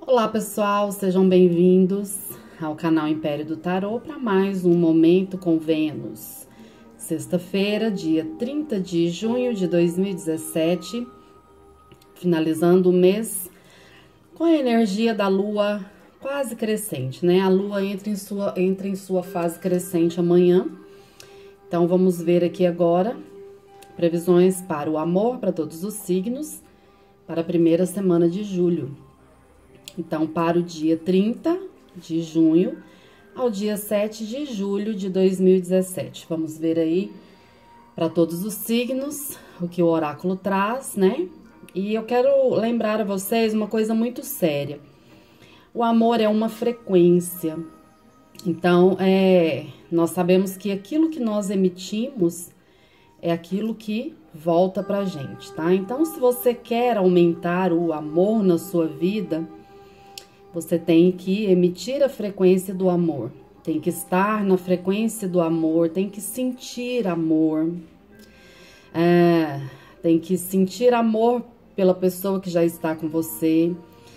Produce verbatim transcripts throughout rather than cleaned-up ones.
Olá pessoal, sejam bem-vindos ao canal Império do Tarô para mais um Momento com Vênus. Sexta-feira, dia trinta de junho de dois mil e dezessete, finalizando o mês com a energia da Lua quase crescente, né? A Lua entra em sua, entra em sua fase crescente amanhã. Então vamos ver aqui agora previsões para o amor para todos os signos para a primeira semana de julho. Então, para o dia trinta de junho ao dia sete de julho de dois mil e dezessete. Vamos ver aí para todos os signos o que o oráculo traz, né? E eu quero lembrar a vocês uma coisa muito séria. O amor é uma frequência. Então, é, nós sabemos que aquilo que nós emitimos é aquilo que volta pra gente, tá? Então, se você quer aumentar o amor na sua vida, você tem que emitir a frequência do amor, tem que estar na frequência do amor, tem que sentir amor, é, tem que sentir amor pela pessoa que já está com você.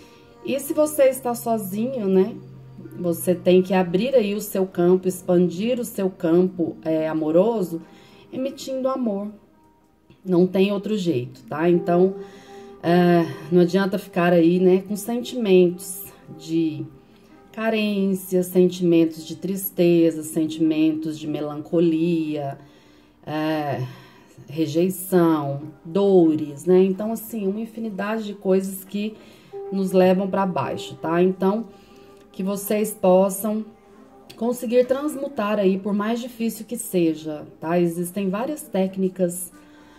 E se você está sozinho, né? Você tem que abrir aí o seu campo, expandir o seu campo é, amoroso, emitindo amor. Não tem outro jeito, tá? Então, é, não adianta ficar aí, né, com sentimentos de carência, sentimentos de tristeza, sentimentos de melancolia, é, rejeição, dores, né? Então, assim, uma infinidade de coisas que nos levam para baixo, tá? Então, que vocês possam conseguir transmutar aí, por mais difícil que seja, tá? Existem várias técnicas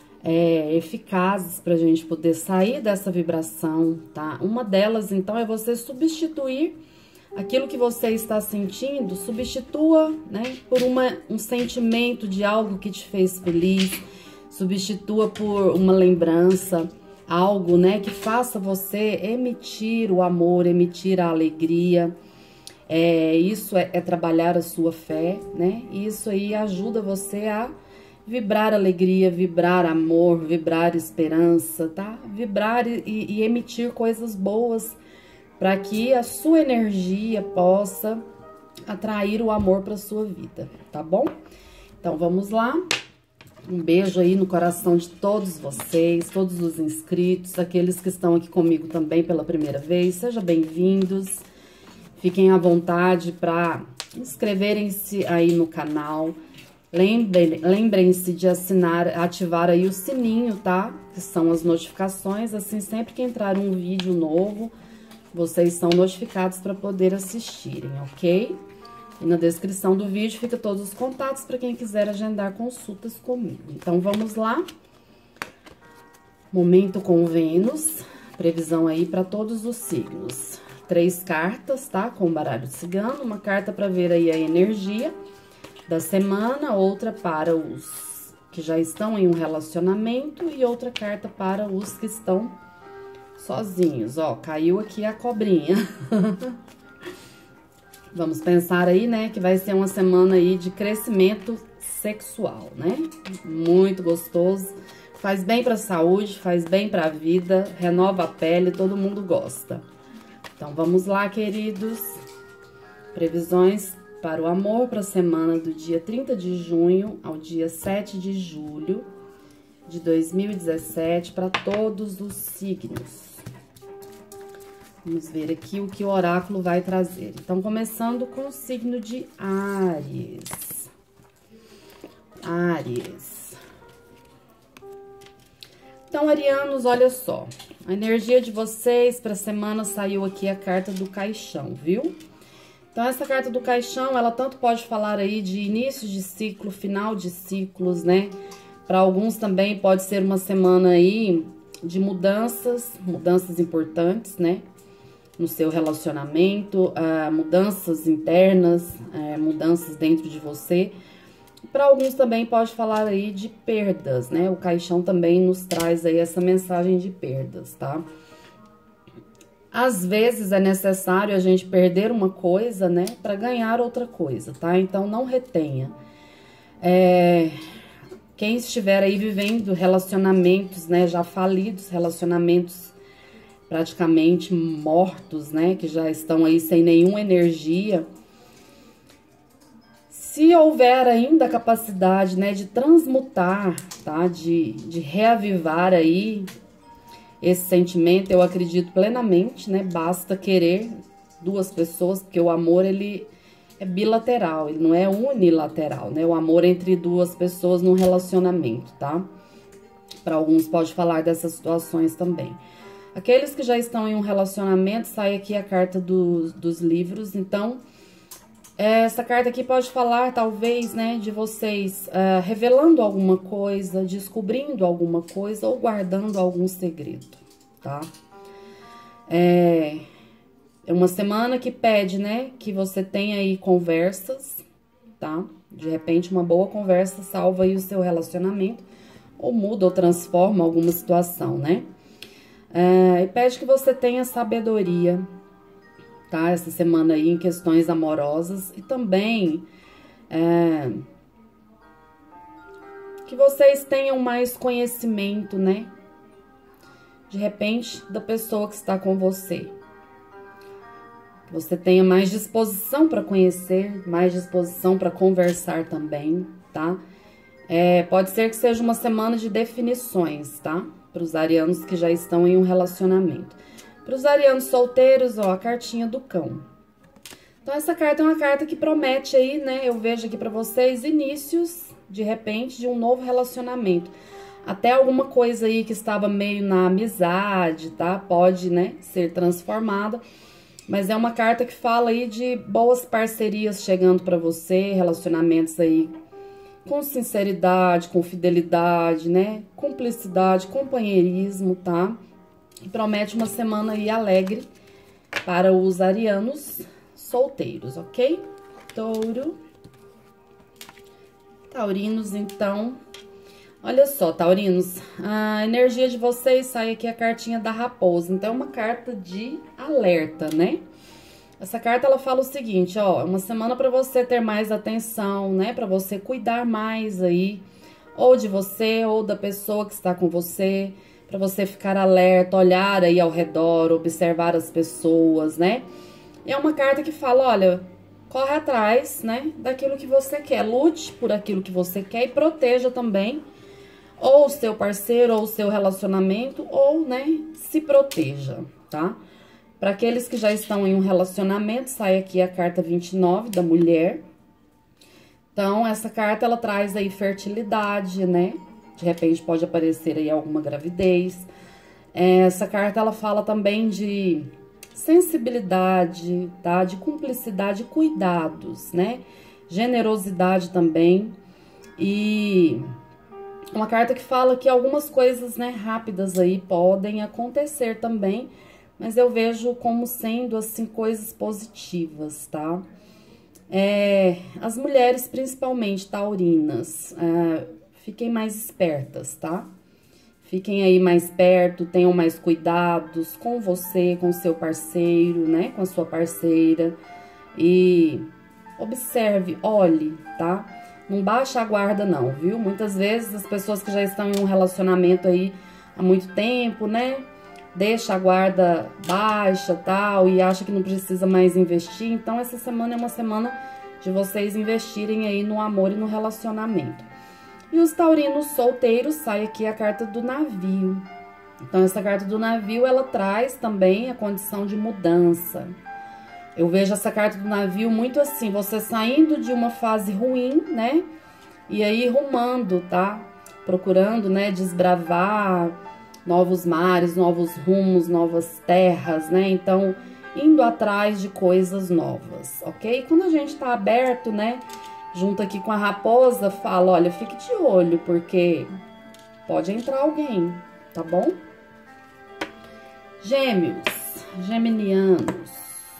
É, eficazes para a gente poder sair dessa vibração, tá? Uma delas, então, é você substituir aquilo que você está sentindo, substitua, né, por uma, um sentimento de algo que te fez feliz, substitua por uma lembrança, algo, né, que faça você emitir o amor, emitir a alegria. É, isso é, é trabalhar a sua fé, né? E isso aí ajuda você a vibrar alegria, vibrar amor, vibrar esperança, tá? Vibrar e, e emitir coisas boas para que a sua energia possa atrair o amor para sua vida, tá bom? Então vamos lá. Um beijo aí no coração de todos vocês, todos os inscritos, aqueles que estão aqui comigo também pela primeira vez. Sejam bem-vindos. Fiquem à vontade para inscreverem-se aí no canal. Lembrem-se de assinar, ativar aí o sininho, tá? Que são as notificações, assim, sempre que entrar um vídeo novo, vocês são notificados para poder assistirem, ok? E na descrição do vídeo fica todos os contatos para quem quiser agendar consultas comigo. Então, vamos lá. Momento com Vênus, previsão aí para todos os signos. Três cartas, tá? Com o baralho cigano, uma carta para ver aí a energia da semana, outra para os que já estão em um relacionamento e outra carta para os que estão sozinhos. Ó, caiu aqui a cobrinha. Vamos pensar aí, né, que vai ser uma semana aí de crescimento sexual, né? Muito gostoso, faz bem para a saúde, faz bem para a vida, renova a pele, todo mundo gosta. Então, vamos lá, queridos. Previsões para o amor para a semana do dia trinta de junho ao dia sete de julho de dois mil e dezessete para todos os signos. Vamos ver aqui o que o oráculo vai trazer. Então, começando com o signo de Áries. Áries. Então, arianos, olha só. A energia de vocês para a semana saiu aqui a carta do caixão, viu? Então, essa carta do caixão, ela tanto pode falar aí de início de ciclo, final de ciclos, né? Para alguns também pode ser uma semana aí de mudanças, mudanças importantes, né? No seu relacionamento, uh, mudanças internas, uh, mudanças dentro de você. Para alguns também pode falar aí de perdas, né? O caixão também nos traz aí essa mensagem de perdas, tá? Às vezes é necessário a gente perder uma coisa, né, para ganhar outra coisa, tá? Então, não retenha. É, quem estiver aí vivendo relacionamentos, né, já falidos, relacionamentos praticamente mortos, né? Que já estão aí sem nenhuma energia. Se houver ainda a capacidade, né, de transmutar, tá? De, de reavivar aí esse sentimento, eu acredito plenamente, né? Basta querer duas pessoas, porque o amor, ele é bilateral, ele não é unilateral, né? O amor entre duas pessoas num relacionamento, tá? Para alguns pode falar dessas situações também. Aqueles que já estão em um relacionamento, sai aqui a carta do, dos livros. Então, essa carta aqui pode falar, talvez, né, de vocês uh, revelando alguma coisa, descobrindo alguma coisa ou guardando algum segredo, tá? É, é uma semana que pede, né, que você tenha aí conversas, tá? De repente, uma boa conversa salva aí o seu relacionamento, ou muda ou transforma alguma situação, né? É, e pede que você tenha sabedoria, tá? Essa semana aí em questões amorosas e também é, que vocês tenham mais conhecimento, né? De repente, da pessoa que está com você. Que você tenha mais disposição para conhecer, mais disposição para conversar também, tá? É, pode ser que seja uma semana de definições, tá? Para os arianos que já estão em um relacionamento. Para os arianos solteiros, ó, a cartinha do cão. Então, essa carta é uma carta que promete aí, né? Eu vejo aqui para vocês inícios, de repente, de um novo relacionamento. Até alguma coisa aí que estava meio na amizade, tá? Pode, né, ser transformada. Mas é uma carta que fala aí de boas parcerias chegando para você, relacionamentos aí com sinceridade, com fidelidade, né? Cumplicidade, companheirismo, tá? E promete uma semana aí alegre para os arianos solteiros, ok? Touro. Taurinos, então. Olha só, taurinos, a energia de vocês, sai aqui a cartinha da raposa. Então, é uma carta de alerta, né? Essa carta, ela fala o seguinte, ó, é uma semana para você ter mais atenção, né? Para você cuidar mais aí, ou de você, ou da pessoa que está com você, para você ficar alerta, olhar aí ao redor, observar as pessoas, né? E é uma carta que fala, olha, corre atrás, né? Daquilo que você quer, lute por aquilo que você quer e proteja também ou o seu parceiro, ou o seu relacionamento, ou, né, se proteja, tá? Para aqueles que já estão em um relacionamento, sai aqui a carta vinte e nove da mulher. Então, essa carta, ela traz aí fertilidade, né? De repente, pode aparecer aí alguma gravidez. Essa carta, ela fala também de sensibilidade, tá? De cumplicidade, cuidados, né? Generosidade também. E uma carta que fala que algumas coisas, né, rápidas aí podem acontecer também, mas eu vejo como sendo, assim, coisas positivas, tá? É, as mulheres, principalmente taurinas, é, fiquem mais espertas, tá? Fiquem aí mais perto, tenham mais cuidados com você, com seu parceiro, né? Com a sua parceira. E observe, olhe, tá? Não baixa a guarda não, viu? Muitas vezes as pessoas que já estão em um relacionamento aí há muito tempo, né? Deixa a guarda baixa, tal, e acha que não precisa mais investir. Então, essa semana é uma semana de vocês investirem aí no amor e no relacionamento. E os taurinos solteiros, sai aqui a carta do navio. Então, essa carta do navio, ela traz também a condição de mudança. Eu vejo essa carta do navio muito assim, você saindo de uma fase ruim, né? E aí rumando, tá? Procurando, né, desbravar novos mares, novos rumos, novas terras, né? Então, indo atrás de coisas novas, ok? Quando a gente tá aberto, né, junto aqui com a raposa, fala, olha, fique de olho, porque pode entrar alguém, tá bom? Gêmeos, geminianos.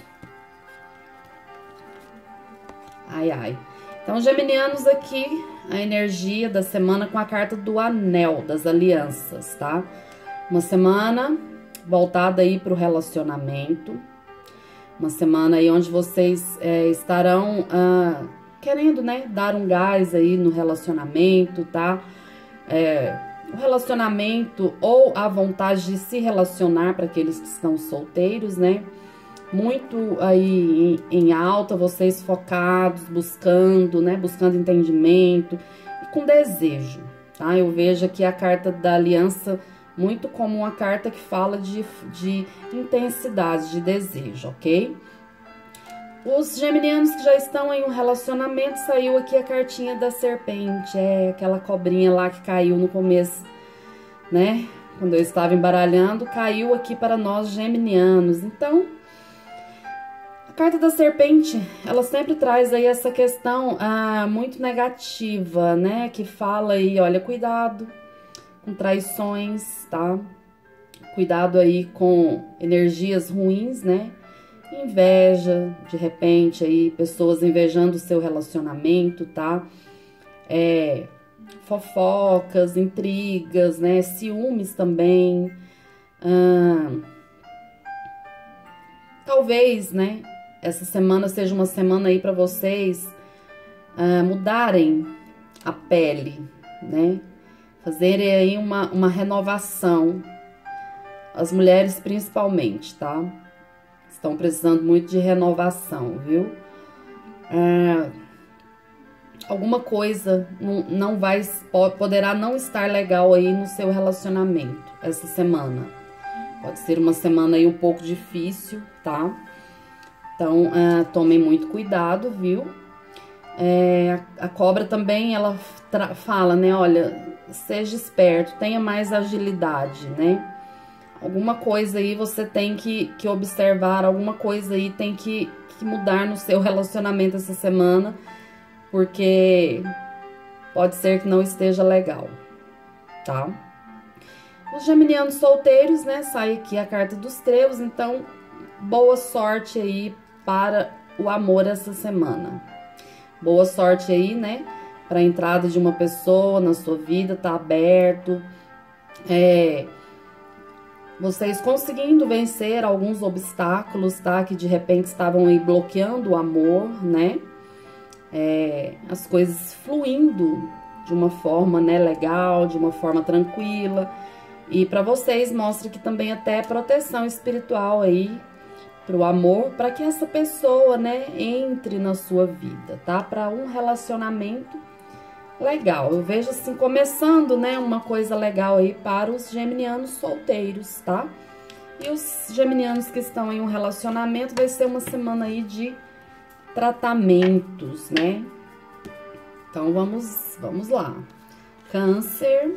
Ai, ai. Então, geminianos aqui, a energia da semana com a carta do anel, das alianças, tá? Uma semana voltada aí para o relacionamento. Uma semana aí onde vocês é, estarão ah, querendo, né, dar um gás aí no relacionamento, tá? É, o relacionamento ou a vontade de se relacionar para aqueles que estão solteiros, né? Muito aí em, em alta, vocês focados, buscando, né? Buscando entendimento e com desejo, tá? Eu vejo aqui a carta da aliança muito como uma carta que fala de, de intensidade, de desejo, ok? Os geminianos que já estão em um relacionamento, saiu aqui a cartinha da serpente, é aquela cobrinha lá que caiu no começo, né? Quando eu estava embaralhando, caiu aqui para nós geminianos. Então, a carta da serpente, ela sempre traz aí essa questão ah, muito negativa, né? Que fala aí, olha, cuidado com traições, tá? Cuidado aí com energias ruins, né? Inveja, de repente, aí, pessoas invejando o seu relacionamento, tá? É, fofocas, intrigas, né? Ciúmes também. Hum, talvez, né? Essa semana seja uma semana aí para vocês hum, mudarem a pele, né? Fazerem aí uma, uma renovação. As mulheres principalmente, tá? Estão precisando muito de renovação, viu? É, alguma coisa não, não vai, poderá não estar legal aí no seu relacionamento essa semana. Pode ser uma semana aí um pouco difícil, tá? Então, é, tomem muito cuidado, viu? É, a, a cobra também, ela fala, né? Olha, seja esperto, tenha mais agilidade, né? Alguma coisa aí você tem que, que observar, alguma coisa aí tem que, que mudar no seu relacionamento essa semana, porque pode ser que não esteja legal, tá? Os geminianos solteiros, né, sai aqui a carta dos trevos, então boa sorte aí para o amor essa semana. Boa sorte aí, né, para a entrada de uma pessoa na sua vida, tá aberto, é... Vocês conseguindo vencer alguns obstáculos, tá? Que de repente estavam aí bloqueando o amor, né? É, as coisas fluindo de uma forma, né, legal, de uma forma tranquila. E para vocês mostra que também até proteção espiritual aí pro amor, para que essa pessoa, né, entre na sua vida, tá? Para um relacionamento legal. Eu vejo assim, começando, né, uma coisa legal aí para os geminianos solteiros, tá? E os geminianos que estão em um relacionamento, vai ser uma semana aí de tratamentos, né? Então, vamos, vamos lá. Câncer,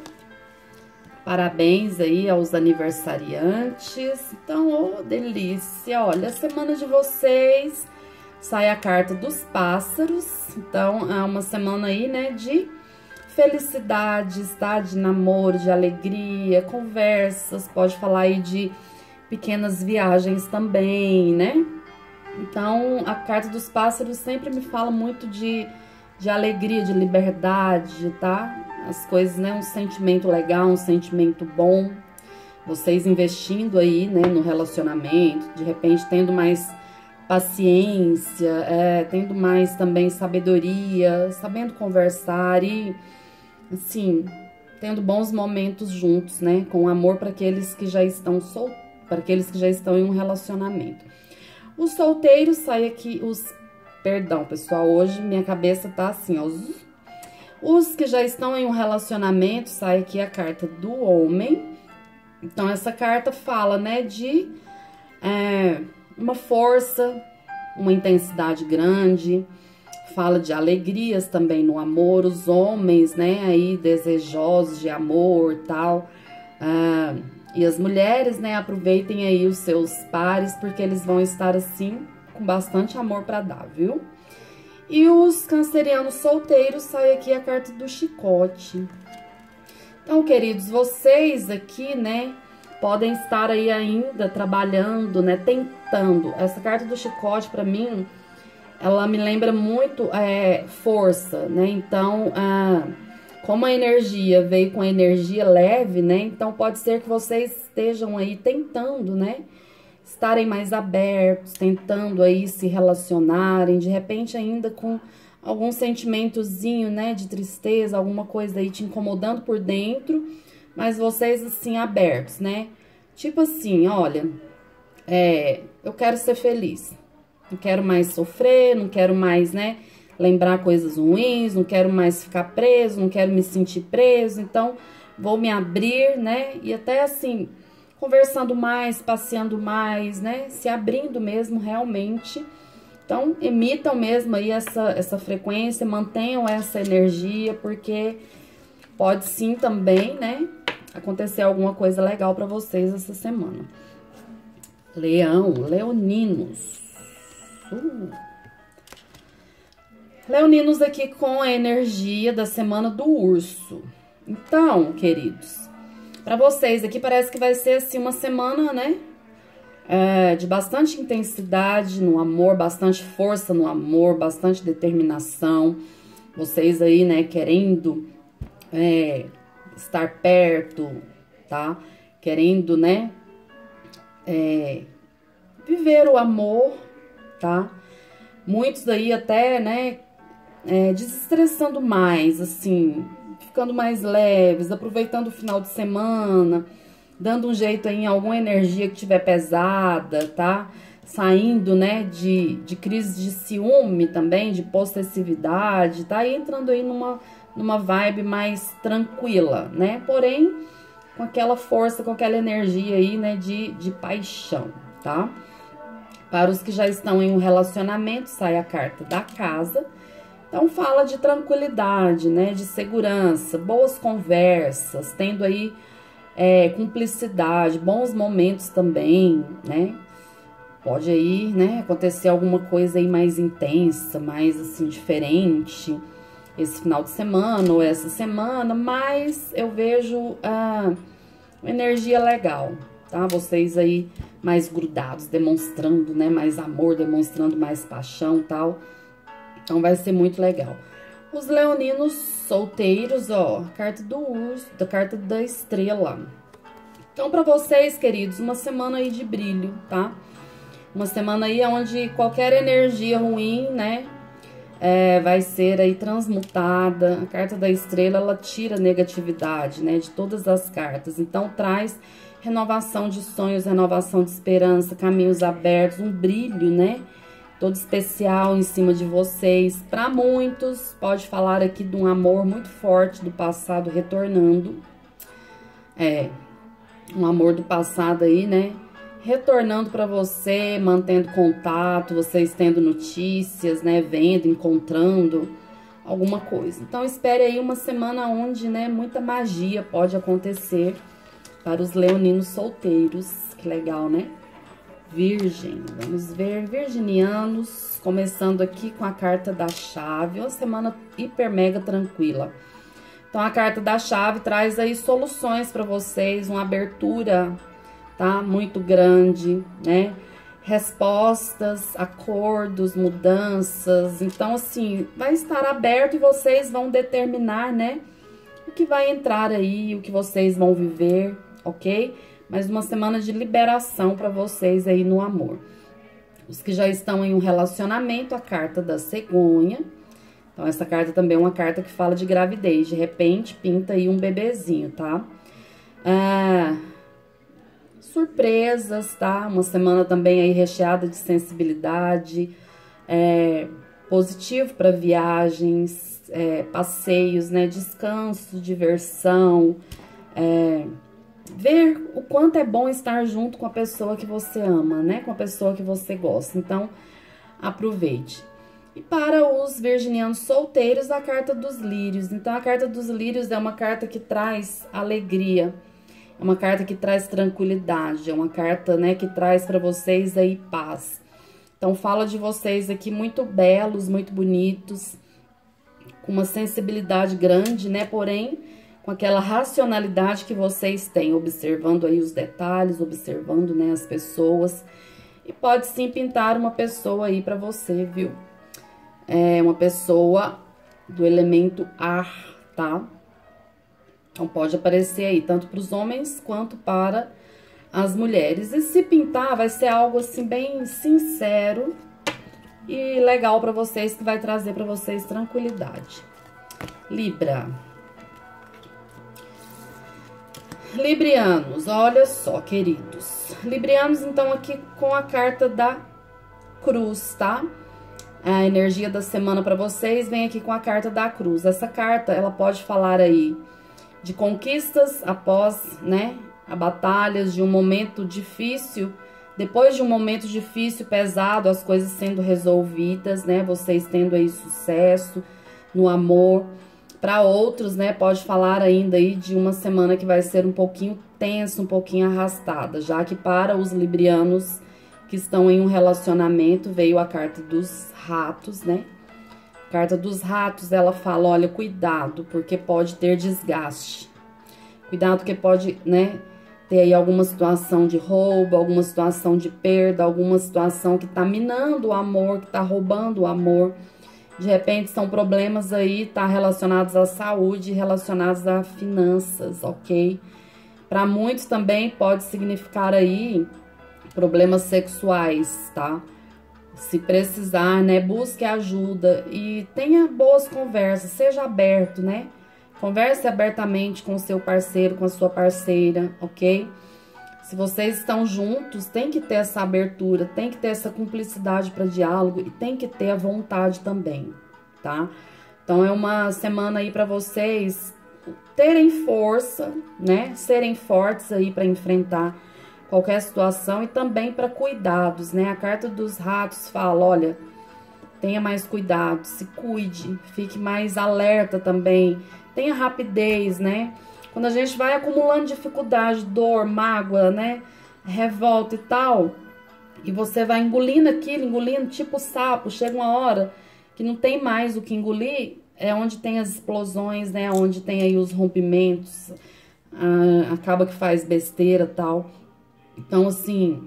parabéns aí aos aniversariantes. Então, oh, delícia! Olha, a semana de vocês... Sai a carta dos pássaros, então é uma semana aí, né, de felicidades, tá? De namoro, de alegria, conversas, pode falar aí de pequenas viagens também, né? Então, a carta dos pássaros sempre me fala muito de, de alegria, de liberdade, tá? As coisas, né, um sentimento legal, um sentimento bom. Vocês investindo aí, né, no relacionamento, de repente tendo mais... paciência, é, tendo mais também sabedoria, sabendo conversar e, assim, tendo bons momentos juntos, né? Com amor para aqueles que já estão sol... para aqueles que já estão em um relacionamento. Os solteiros, sai aqui, os... Perdão, pessoal, hoje minha cabeça tá assim, ó. Os que já estão em um relacionamento, sai aqui a carta do homem. Então, essa carta fala, né, de... É, uma força, uma intensidade grande, fala de alegrias também no amor, os homens, né, aí desejosos de amor e tal, ah, e as mulheres, né, aproveitem aí os seus pares, porque eles vão estar assim, com bastante amor para dar, viu? E os cancerianos solteiros, sai aqui a carta do chicote. Então, queridos, vocês aqui, né, podem estar aí ainda trabalhando, né, tentando. Essa carta do chicote, para mim, ela me lembra muito é, força, né? Então, ah, como a energia veio com a energia leve, né? Então, pode ser que vocês estejam aí tentando, né? Estarem mais abertos, tentando aí se relacionarem, de repente ainda com algum sentimentozinho, né, de tristeza, alguma coisa aí te incomodando por dentro, mas vocês, assim, abertos, né? Tipo assim, olha, é, eu quero ser feliz. Não quero mais sofrer, não quero mais, né, lembrar coisas ruins, não quero mais ficar preso, não quero me sentir preso. Então, vou me abrir, né, e até assim, conversando mais, passeando mais, né, se abrindo mesmo realmente. Então, emitam mesmo aí essa, essa frequência, mantenham essa energia, porque pode sim também, né, acontecer alguma coisa legal pra vocês essa semana. Leão, leoninos. Uh. Leoninos aqui com a energia da semana do urso. Então, queridos, pra vocês aqui parece que vai ser assim uma semana, né, é, de bastante intensidade no amor, bastante força no amor, bastante determinação. Vocês aí, né, querendo é, estar perto, tá? Querendo, né, é, viver o amor, tá? Muitos aí até, né, é, desestressando mais, assim, ficando mais leves, aproveitando o final de semana, dando um jeito aí em alguma energia que tiver pesada, tá? Saindo, né, de, de crise de ciúme também, de possessividade, tá? E entrando aí numa, numa vibe mais tranquila, né? Porém, com aquela força, com aquela energia aí, né, de, de paixão, tá? Para os que já estão em um relacionamento, sai a carta da casa. Então, fala de tranquilidade, né, de segurança, boas conversas, tendo aí é, cumplicidade, bons momentos também, né? Pode aí, né, acontecer alguma coisa aí mais intensa, mais assim, diferente esse final de semana ou essa semana, mas eu vejo ah, uma energia legal, tá? Vocês aí mais grudados, demonstrando, né, mais amor, demonstrando mais paixão e tal. Então, vai ser muito legal. Os leoninos solteiros, ó, carta do urso, da carta da estrela. Então, pra vocês, queridos, uma semana aí de brilho, tá? Uma semana aí onde qualquer energia ruim, né, é, vai ser aí transmutada. A carta da estrela, ela tira a negatividade, né, de todas as cartas. Então, traz renovação de sonhos, renovação de esperança, caminhos abertos, um brilho, né, todo especial em cima de vocês. Para muitos, pode falar aqui de um amor muito forte do passado retornando. É, um amor do passado aí, né, retornando para você, mantendo contato, vocês tendo notícias, né, vendo, encontrando alguma coisa. Então, espere aí uma semana onde, né, muita magia pode acontecer para os leoninos solteiros. Que legal, né? Virgem, vamos ver, virginianos, começando aqui com a carta da chave, uma semana hiper mega tranquila. Então, a carta da chave traz aí soluções para vocês, uma abertura, tá, muito grande, né, respostas, acordos, mudanças. Então, assim, vai estar aberto e vocês vão determinar, né, o que vai entrar aí, o que vocês vão viver, ok? Mas uma semana de liberação para vocês aí no amor. Os que já estão em um relacionamento, a carta da cegonha. Então, essa carta também é uma carta que fala de gravidez. De repente, pinta aí um bebezinho, tá? Ah, surpresas, tá? Uma semana também aí recheada de sensibilidade. É, positivo para viagens, é, passeios, né? Descanso, diversão, é... ver o quanto é bom estar junto com a pessoa que você ama, né? Com a pessoa que você gosta. Então, aproveite. E para os virginianos solteiros, a carta dos lírios. Então, a carta dos lírios é uma carta que traz alegria. É uma carta que traz tranquilidade. É uma carta, né, que traz para vocês aí paz. Então, fala de vocês aqui muito belos, muito bonitos. Com uma sensibilidade grande, né? Porém, com aquela racionalidade que vocês têm, observando aí os detalhes, observando, né, as pessoas. E pode sim pintar uma pessoa aí pra você, viu? É uma pessoa do elemento ar, tá? Então, pode aparecer aí, tanto pros homens quanto para as mulheres. E se pintar, vai ser algo assim, bem sincero e legal pra vocês, que vai trazer pra vocês tranquilidade. Libra. Librianos, olha só, queridos. Librianos, então, aqui com a carta da Cruz, tá? A energia da semana para vocês vem aqui com a carta da Cruz. Essa carta, ela pode falar aí de conquistas após, né, a batalhas, de um momento difícil, depois de um momento difícil, pesado, as coisas sendo resolvidas, né, vocês tendo aí sucesso no amor. Para outros, né, pode falar ainda aí de uma semana que vai ser um pouquinho tensa, um pouquinho arrastada, já que para os librianos que estão em um relacionamento, veio a carta dos ratos, né? A carta dos ratos, ela fala, olha, cuidado, porque pode ter desgaste. Cuidado que pode, né, ter aí alguma situação de roubo, alguma situação de perda, alguma situação que tá minando o amor, que tá roubando o amor. De repente, são problemas aí, tá, relacionados à saúde, relacionados a finanças, ok? Para muitos também pode significar aí problemas sexuais, tá? Se precisar, né, busque ajuda e tenha boas conversas, seja aberto, né? Converse abertamente com o seu parceiro, com a sua parceira, ok? Se vocês estão juntos, tem que ter essa abertura, tem que ter essa cumplicidade para diálogo e tem que ter a vontade também, tá? Então, é uma semana aí para vocês terem força, né? Serem fortes aí para enfrentar qualquer situação e também para cuidados, né? A carta dos ratos fala, olha, tenha mais cuidado, se cuide, fique mais alerta também, tenha rapidez, né? Quando a gente vai acumulando dificuldade, dor, mágoa, né? Revolta e tal, e você vai engolindo aquilo, engolindo tipo sapo, chega uma hora que não tem mais o que engolir, é onde tem as explosões, né? Onde tem aí os rompimentos, ah, acaba que faz besteira e tal. Então, assim,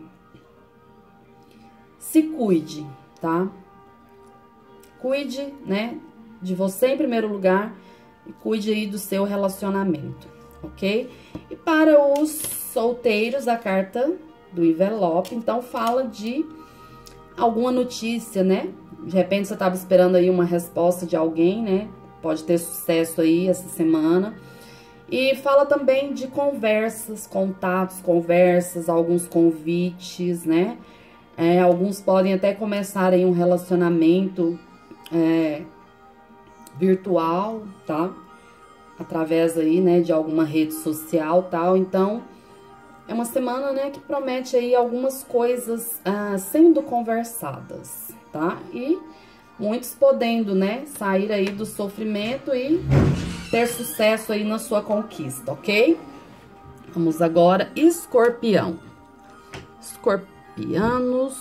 se cuide, tá? Cuide, né, de você em primeiro lugar e cuide aí do seu relacionamento, ok? E para os solteiros, a carta do envelope, então, fala de alguma notícia, né? De repente, você estava esperando aí uma resposta de alguém, né? Pode ter sucesso aí essa semana. E fala também de conversas, contatos, conversas, alguns convites, né? É, alguns podem até começar aí um relacionamento é, virtual, tá? Através aí, né, de alguma rede social, tal. Então, é uma semana, né, que promete aí algumas coisas ah, sendo conversadas, tá? E muitos podendo, né, sair aí do sofrimento e ter sucesso aí na sua conquista, ok? Vamos agora, escorpião. Escorpianos.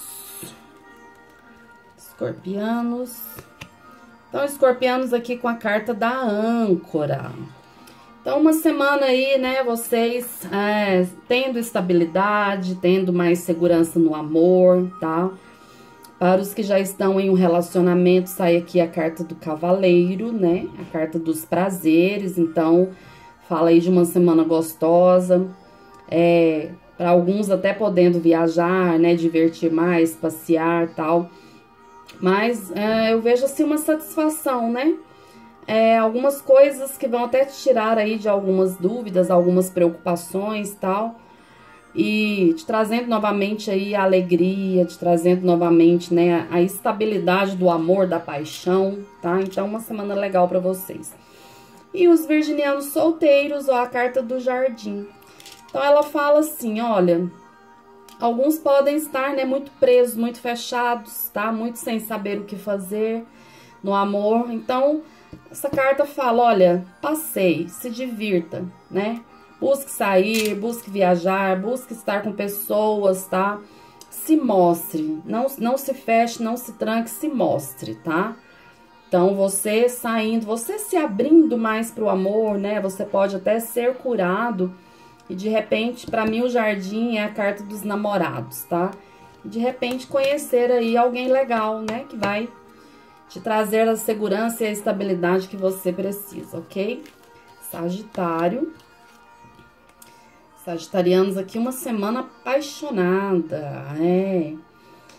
Escorpianos. Então, escorpianos aqui com a carta da âncora. Então, uma semana aí, né, vocês é, tendo estabilidade, tendo mais segurança no amor, tá? Para os que já estão em um relacionamento, sai aqui a carta do cavaleiro, né? A carta dos prazeres, então, fala aí de uma semana gostosa. É, para alguns até podendo viajar, né? Divertir mais, passear, tal. Mas é, eu vejo, assim, uma satisfação, né? É, algumas coisas que vão até te tirar aí de algumas dúvidas, algumas preocupações, tal. E te trazendo novamente aí a alegria, te trazendo novamente, né, a estabilidade do amor, da paixão, tá? Então, uma semana legal pra vocês. E os virginianos solteiros, ó, a carta do jardim. Então, ela fala assim, olha, alguns podem estar, né, muito presos, muito fechados, tá? Muito sem saber o que fazer no amor. Então, essa carta fala, olha, passeie, se divirta, né? Busque sair, busque viajar, busque estar com pessoas, tá? Se mostre, não, não se feche, não se tranque, se mostre, tá? Então, você saindo, você se abrindo mais pro amor, né? Você pode até ser curado. E, de repente, pra mim, o jardim é a carta dos namorados, tá? E, de repente, conhecer aí alguém legal, né? Que vai te trazer a segurança e a estabilidade que você precisa, ok? Sagitário. Sagitarianos aqui, uma semana apaixonada, é.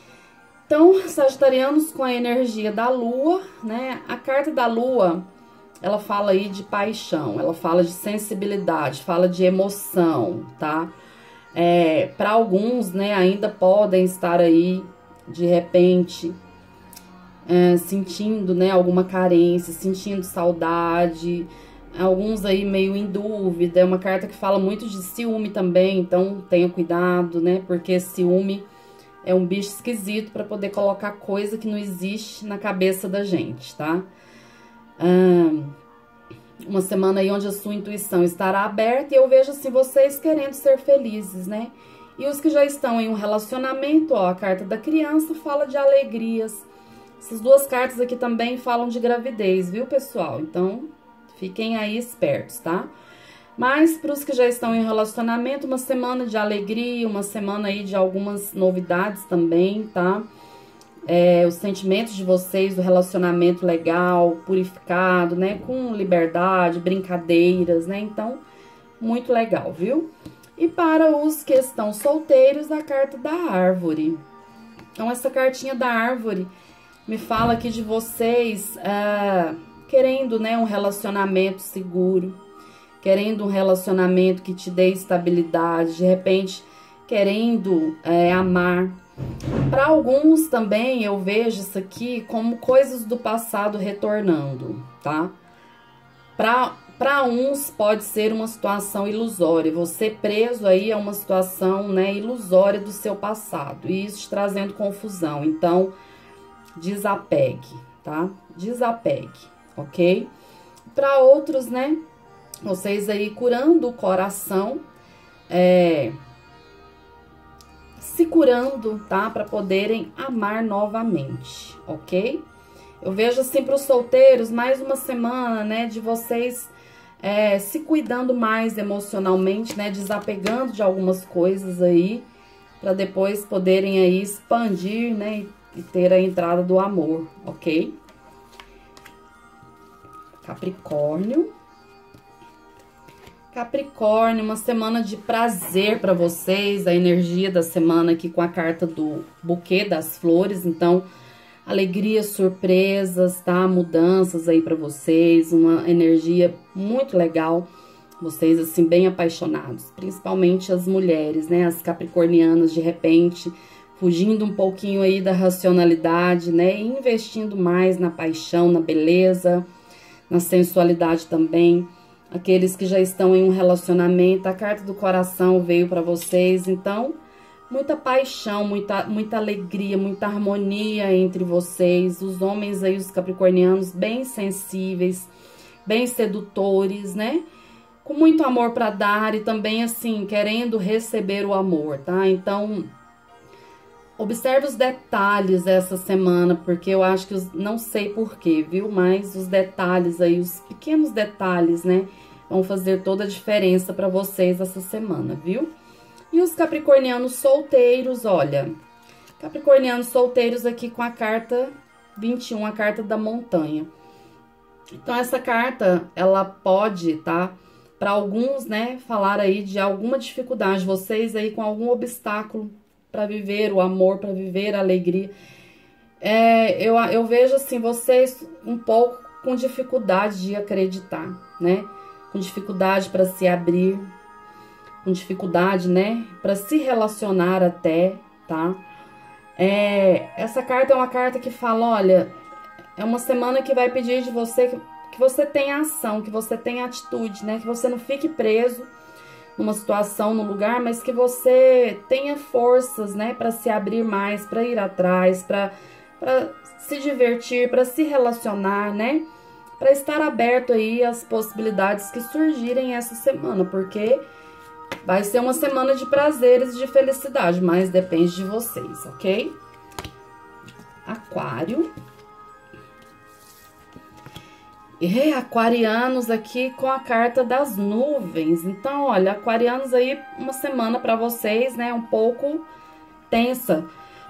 Então, sagitarianos com a energia da lua, né? A carta da lua ela fala aí de paixão, ela fala de sensibilidade, fala de emoção, tá? É, para alguns, né, ainda podem estar aí, de repente, é, sentindo, né, alguma carência, sentindo saudade, alguns aí meio em dúvida. É uma carta que fala muito de ciúme também, então tenha cuidado, né, porque ciúme é um bicho esquisito para poder colocar coisa que não existe na cabeça da gente, tá? Ah, uma semana aí onde a sua intuição estará aberta e eu vejo assim vocês querendo ser felizes, né? E os que já estão em um relacionamento, ó, a carta da criança fala de alegrias. Essas duas cartas aqui também falam de gravidez, viu, pessoal? Então, fiquem aí espertos, tá? Mas para os que já estão em relacionamento, uma semana de alegria, uma semana aí de algumas novidades também, tá? É, os sentimentos de vocês, do relacionamento legal, purificado, né? Com liberdade, brincadeiras, né? Então, muito legal, viu? E para os que estão solteiros, a carta da árvore. Então, essa cartinha da árvore me fala aqui de vocês ah, querendo, né? Um relacionamento seguro, querendo um relacionamento que te dê estabilidade, de repente, querendo é, amar. Para alguns também eu vejo isso aqui como coisas do passado retornando, tá? Para uns pode ser uma situação ilusória, você preso aí a uma situação, né, ilusória do seu passado, e isso te trazendo confusão. Então, desapegue, tá? Desapegue, ok? Para outros, né, vocês aí curando o coração, é... se curando, tá? Para poderem amar novamente, ok? Eu vejo assim para os solteiros, mais uma semana, né? De vocês é, se cuidando mais emocionalmente, né? Desapegando de algumas coisas aí, para depois poderem aí expandir, né? E ter a entrada do amor, ok? Capricórnio. Capricórnio, uma semana de prazer para vocês, a energia da semana aqui com a carta do buquê das flores. Então, alegria, surpresas, tá? Mudanças aí para vocês, uma energia muito legal. Vocês, assim, bem apaixonados, principalmente as mulheres, né? As capricornianas, de repente, fugindo um pouquinho aí da racionalidade, né? E investindo mais na paixão, na beleza, na sensualidade também. Aqueles que já estão em um relacionamento, a carta do coração veio para vocês. Então, muita paixão, muita, muita alegria, muita harmonia entre vocês. Os homens aí, os capricornianos, bem sensíveis, bem sedutores, né? Com muito amor para dar e também, assim, querendo receber o amor, tá? Então, observe os detalhes essa semana, porque eu acho que, os, não sei porquê, viu? Mas os detalhes aí, os pequenos detalhes, né? Vão fazer toda a diferença para vocês essa semana, viu? E os capricornianos solteiros, olha. Capricornianos solteiros aqui com a carta vinte e um, a carta da montanha. Então, essa carta, ela pode, tá? Para alguns, né? Falar aí de alguma dificuldade. Vocês aí com algum obstáculo para viver o amor, para viver a alegria. É, eu, eu vejo assim, vocês um pouco com dificuldade de acreditar, né? Com dificuldade para se abrir, com dificuldade, né? Para se relacionar até, tá? É, essa carta é uma carta que fala, olha, é uma semana que vai pedir de você que, que você tenha ação, que você tenha atitude, né? Que você não fique preso numa situação, num lugar, mas que você tenha forças, né, para se abrir mais, para ir atrás, para se divertir, para se relacionar, né, para estar aberto aí às possibilidades que surgirem essa semana, porque vai ser uma semana de prazeres e de felicidade, mas depende de vocês, ok? Aquário. E aquarianos aqui com a carta das nuvens. Então, olha, aquarianos aí, uma semana para vocês, né, um pouco tensa.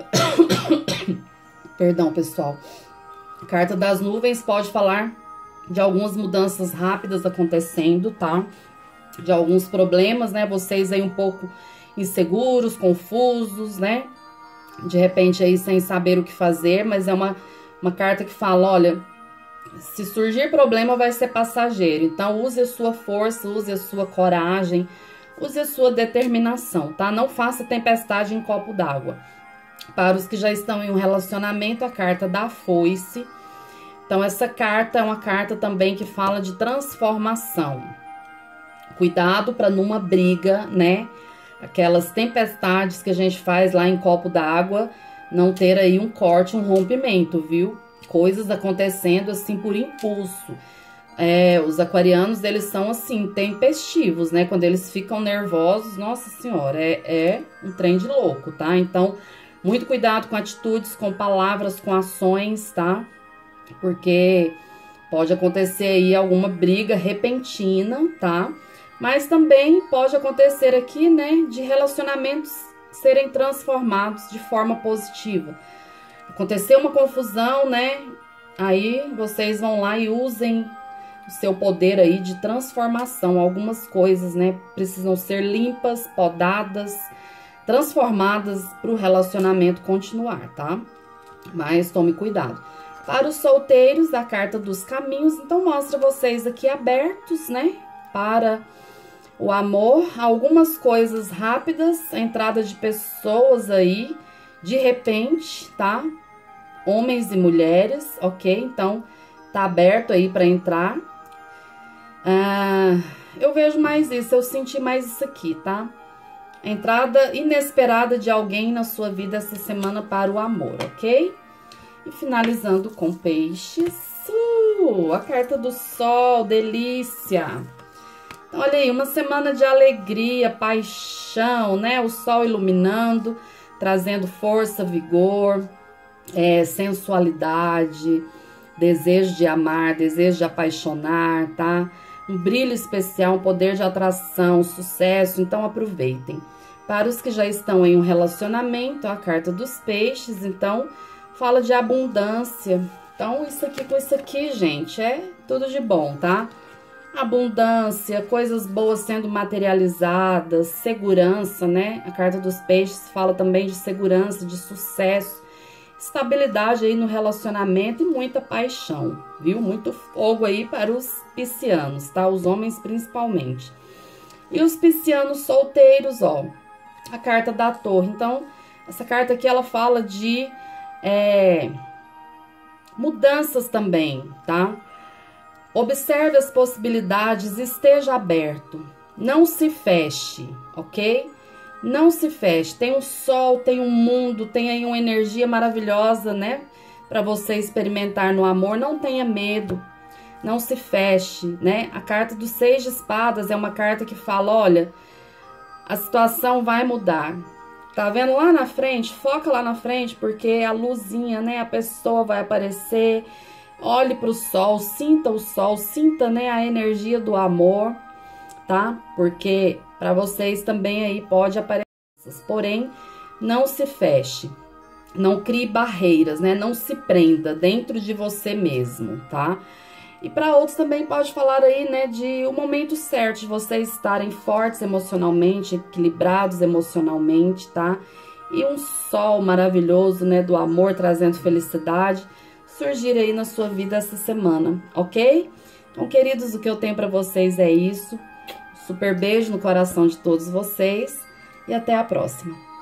Perdão, pessoal. A carta das nuvens pode falar de algumas mudanças rápidas acontecendo, tá? De alguns problemas, né? Vocês aí um pouco inseguros, confusos, né? De repente aí sem saber o que fazer, mas é uma, uma carta que fala, olha, se surgir problema, vai ser passageiro. Então, use a sua força, use a sua coragem, use a sua determinação, tá? Não faça tempestade em copo d'água. Para os que já estão em um relacionamento, a carta da foice. Então, essa carta é uma carta também que fala de transformação. Cuidado para numa briga, né? Aquelas tempestades que a gente faz lá em copo d'água, não ter aí um corte, um rompimento, viu? Coisas acontecendo assim por impulso. É, os aquarianos, eles são assim, tempestivos, né? Quando eles ficam nervosos, nossa senhora, é, é um trem de louco, tá? Então, muito cuidado com atitudes, com palavras, com ações, tá? Porque pode acontecer aí alguma briga repentina, tá? Mas também pode acontecer aqui, né, de relacionamentos serem transformados de forma positiva. Aconteceu uma confusão, né? Aí vocês vão lá e usem o seu poder aí de transformação. Algumas coisas, né, precisam ser limpas, podadas, transformadas para o relacionamento continuar, tá? Mas tome cuidado. Para os solteiros, a carta dos caminhos, então mostra vocês aqui abertos, né, para o amor, algumas coisas rápidas, entrada de pessoas aí, de repente, tá? Homens e mulheres, ok? Então, tá aberto aí para entrar. Ah, eu vejo mais isso, eu senti mais isso aqui, tá? Entrada inesperada de alguém na sua vida essa semana para o amor, ok? E finalizando com peixes, uh, a carta do sol, delícia! Então, olha aí, uma semana de alegria, paixão, né? O sol iluminando, trazendo força, vigor, é, sensualidade, desejo de amar, desejo de apaixonar, tá? Um brilho especial, um poder de atração, sucesso, então aproveitem. Para os que já estão em um relacionamento, a carta dos peixes, então, fala de abundância. Então, isso aqui com isso aqui, gente, é tudo de bom, tá? Abundância, coisas boas sendo materializadas, segurança, né? A carta dos peixes fala também de segurança, de sucesso, estabilidade aí no relacionamento e muita paixão, viu? Muito fogo aí para os piscianos, tá? Os homens principalmente. E os piscianos solteiros, ó, a carta da torre. Então, essa carta aqui, ela fala de é, mudanças também, tá? Observe as possibilidades, esteja aberto, não se feche, ok? Não se feche, tem um sol, tem um mundo, tem aí uma energia maravilhosa, né? Para você experimentar no amor, não tenha medo, não se feche, né? A carta do seis de espadas é uma carta que fala, olha, a situação vai mudar. Tá vendo lá na frente? Foca lá na frente, porque a luzinha, né? A pessoa vai aparecer. Olhe para o sol, sinta o sol, sinta, né, a energia do amor, tá? Porque para vocês também aí pode aparecer. Porém, não se feche, não crie barreiras, né? Não se prenda dentro de você mesmo, tá? E para outros também pode falar aí, né, de o momento certo de vocês estarem fortes emocionalmente, equilibrados emocionalmente, tá? E um sol maravilhoso, né, do amor trazendo felicidade surgir aí na sua vida essa semana, ok? Então, queridos, o que eu tenho para vocês é isso. Super beijo no coração de todos vocês e até a próxima.